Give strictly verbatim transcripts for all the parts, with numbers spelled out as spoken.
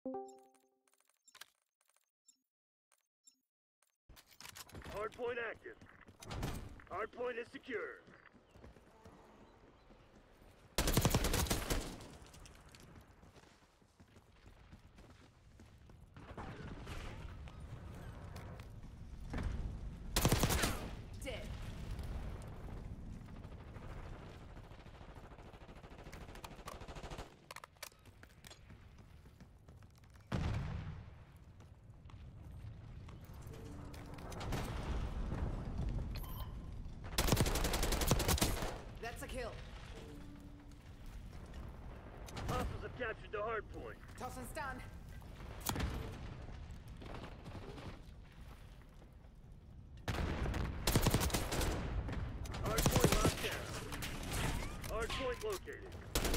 Hardpoint active. Hardpoint is secure. Dead. That's a kill. Hostiles have captured the hardpoint. Toss and stun. Hardpoint locked down. Hardpoint located.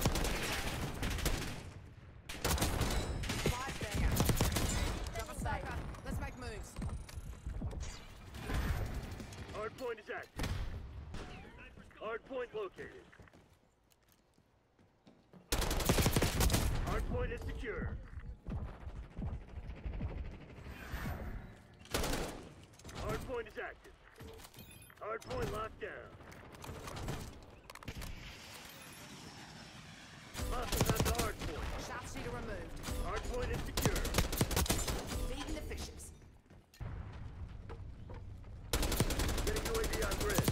Five banger. Double sniper. Let's make moves. Hardpoint is active. Hardpoint located. Hardpoint is secure. Hardpoint is active. Hardpoint locked down. Hostiles at the hardpoint. Sharpshooter removed. Hardpoint is secure. Feeding the fishes. Getting U A V on grid.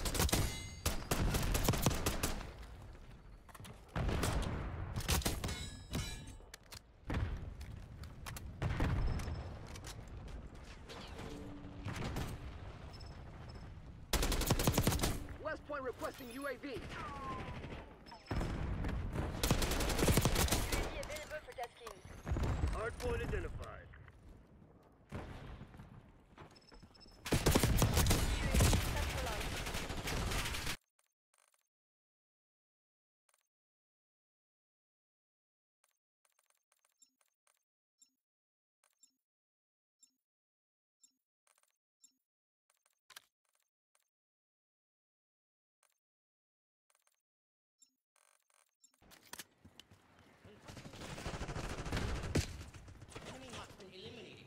West Point requesting U A V. U A V available for tasking. Hardpoint identified. U A V centralized. Enemy has been eliminated.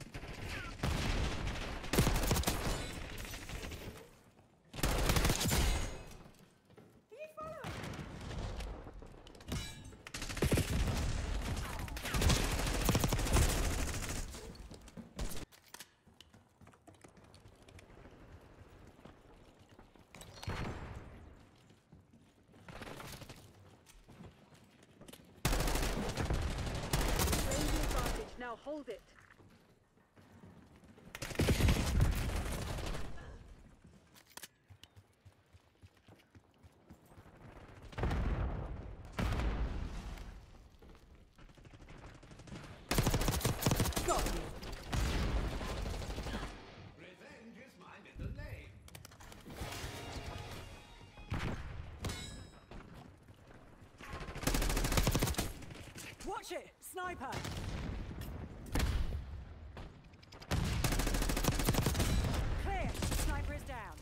Claim the advantage. Now hold it. Got you. Revenge is my middle name. Watch it! Sniper! Clear! Sniper is down.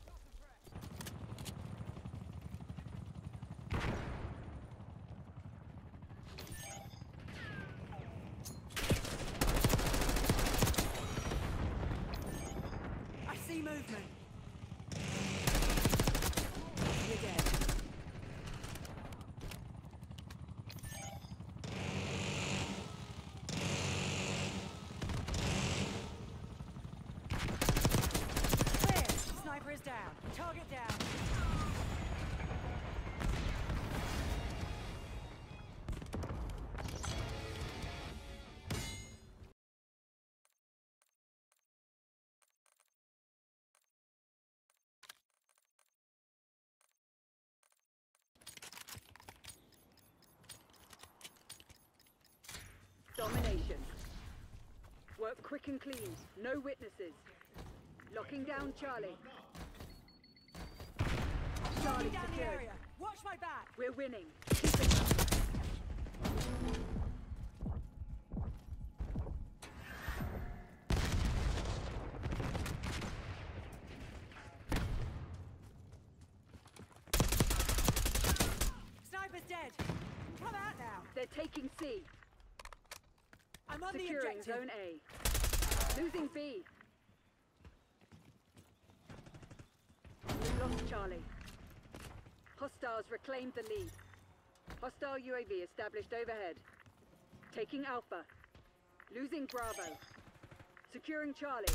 I see movement. You're dead. Clear! Sniper is down. Target down. Domination. Work quick and clean. No witnesses. Locking down Charlie. Charlie down the secured. area. Watch my back. We're winning. Keep it up. Sniper's dead. Come out now. They're taking C. I'm on the Securing objective. Zone A. Losing B. We've lost Charlie. Hostiles reclaimed the lead. Hostile U A V established overhead. Taking Alpha. Losing Bravo. Securing Charlie.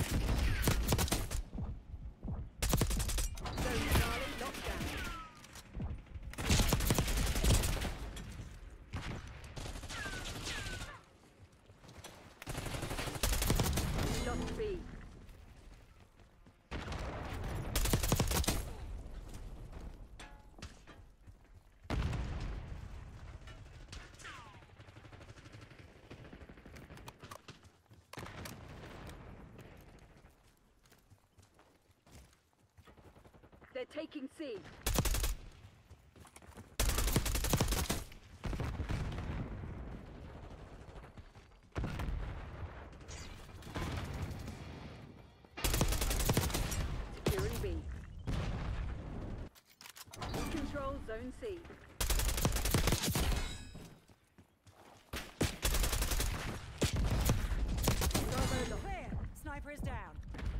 Zone Charlie locked down. Lost B. They're taking C. Securing B. We control Zone C. Bravo lost. Clear. Sniper is down.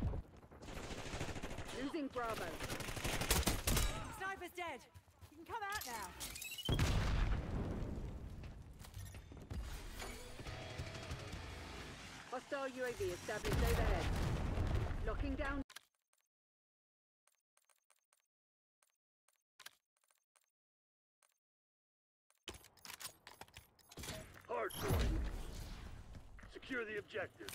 Losing Bravo. Sniper's dead. You can come out now. Hostile U A V established overhead. Locking down. Hardpoint. Secure the objective.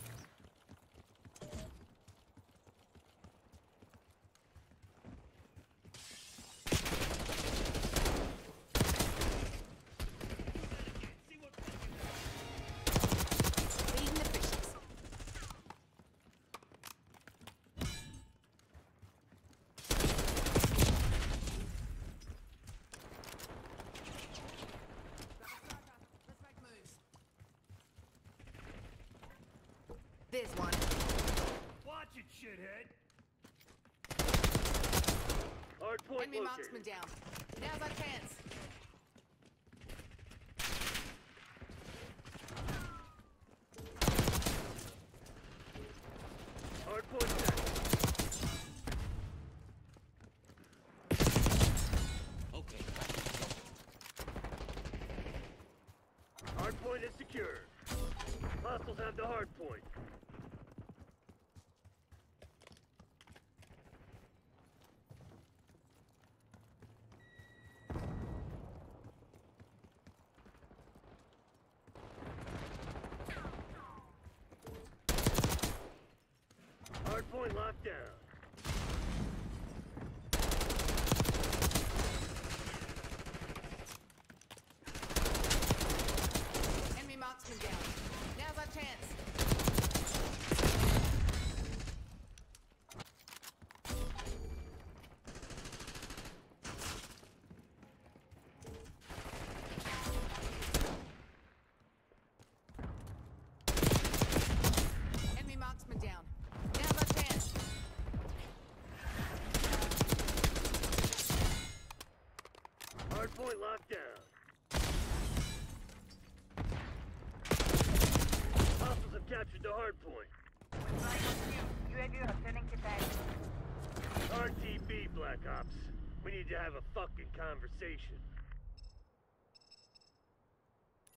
Leading the fishes. Let's make moves. There's one. Watch it, shithead. Hardpoint Enemy located. marksman down. Now's our chance. Hardpoint set. Okay. Hardpoint is secure. Hostiles have the hardpoint. Hardpoint locked down. Enemy marksman down. Now's our chance. Enemy marksman down. Now's our chance. Hardpoint locked down. Hostiles have captured the hardpoint. U A V returning to base. R T B, Black Ops. We need to have a fucking conversation.